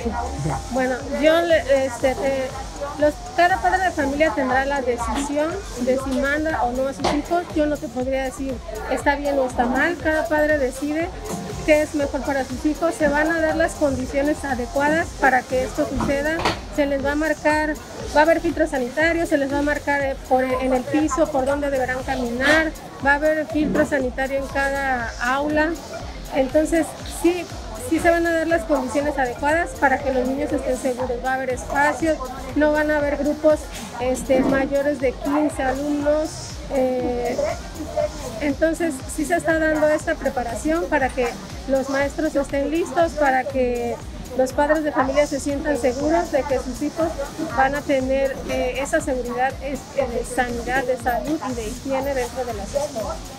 Bueno, cada padre de familia tendrá la decisión de si manda o no a sus hijos. Yo no te podría decir está bien o está mal. Cada padre decide qué es mejor para sus hijos. Se van a dar las condiciones adecuadas para que esto suceda. Se les va a marcar, va a haber filtros sanitarios, se les va a marcar en el piso por dónde deberán caminar, va a haber filtro sanitario en cada aula. Entonces, sí se van a dar las condiciones adecuadas para que los niños estén seguros. Va a haber espacios, no van a haber grupos mayores de 15 alumnos. Entonces, sí se está dando esta preparación para que los maestros estén listos, para que los padres de familia se sientan seguros de que sus hijos van a tener esa seguridad de sanidad, de salud y de higiene dentro de las escuelas.